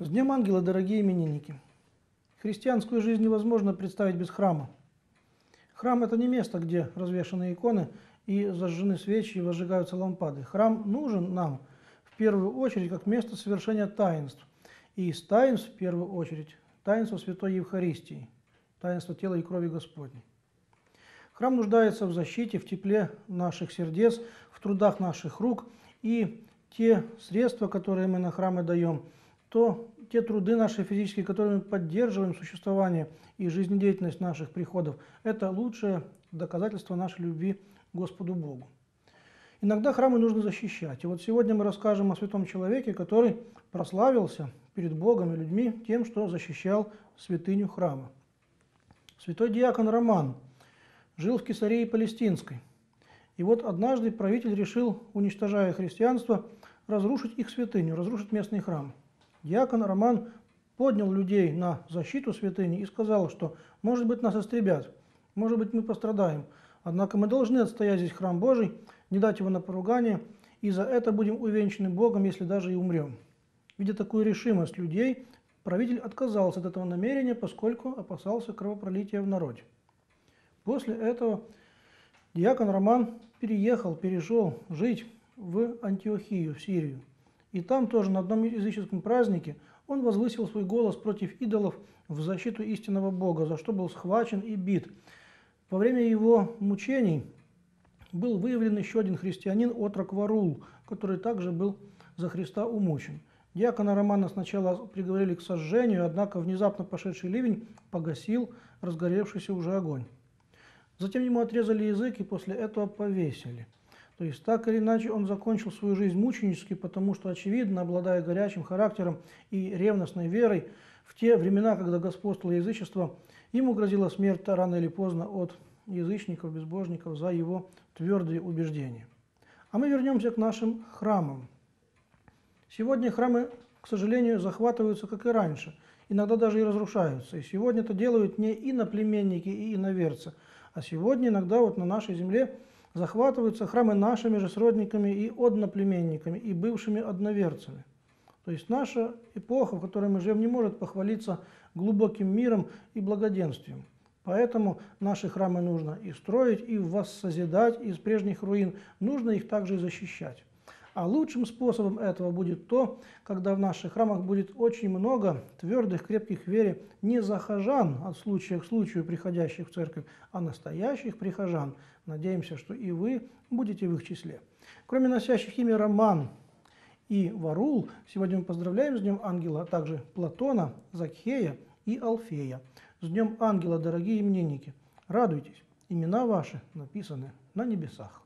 С Днем Ангела, дорогие именинники! Христианскую жизнь невозможно представить без храма. Храм – это не место, где развешаны иконы и зажжены свечи и возжигаются лампады. Храм нужен нам в первую очередь как место совершения таинств. И из таинств, в первую очередь, таинство Святой Евхаристии, таинство тела и крови Господней. Храм нуждается в защите, в тепле наших сердец, в трудах наших рук, и те средства, которые мы на храмы даем, те труды наши физические, которыми мы поддерживаем существование и жизнедеятельность наших приходов, это лучшее доказательство нашей любви к Господу Богу. Иногда храмы нужно защищать. И вот сегодня мы расскажем о святом человеке, который прославился перед Богом и людьми тем, что защищал святыню храма. Святой диакон Роман жил в Кесарии Палестинской. И вот однажды правитель решил, уничтожая христианство, разрушить их святыню, разрушить местный храм. Диакон Роман поднял людей на защиту святыни и сказал, что, может быть, нас истребят, может быть, мы пострадаем, однако мы должны отстоять здесь храм Божий, не дать его на поругание, и за это будем увенчаны Богом, если даже и умрем. Видя такую решимость людей, правитель отказался от этого намерения, поскольку опасался кровопролития в народе. После этого диакон Роман перешел жить в Антиохию, в Сирию. И там тоже на одном языческом празднике он возвысил свой голос против идолов в защиту истинного Бога, за что был схвачен и бит. Во время его мучений был выявлен еще один христианин, отрок Варул, который также был за Христа умучен. Диакона Романа сначала приговорили к сожжению, однако внезапно пошедший ливень погасил разгоревшийся уже огонь. Затем ему отрезали язык и после этого повесили. То есть, так или иначе, он закончил свою жизнь мученически, потому что, очевидно, обладая горячим характером и ревностной верой, в те времена, когда господствовало язычество, ему грозила смерть рано или поздно от язычников, безбожников за его твердые убеждения. А мы вернемся к нашим храмам. Сегодня храмы, к сожалению, захватываются, как и раньше, иногда даже и разрушаются. И сегодня это делают не иноплеменники и иноверцы, а сегодня иногда вот на нашей земле захватываются храмы нашими же сродниками и одноплеменниками, и бывшими одноверцами. То есть наша эпоха, в которой мы живем, не может похвалиться глубоким миром и благоденствием. Поэтому наши храмы нужно и строить, и воссозидать из прежних руин. Нужно их также и защищать. А лучшим способом этого будет то, когда в наших храмах будет очень много твердых, крепких в вере не захожан от случая к случаю приходящих в церковь, а настоящих прихожан. Надеемся, что и вы будете в их числе. Кроме носящих имя Роман и Варул, сегодня мы поздравляем с Днем Ангела, а также Платона, Закхея и Алфея. С Днем Ангела, дорогие именинники! Радуйтесь, имена ваши написаны на небесах.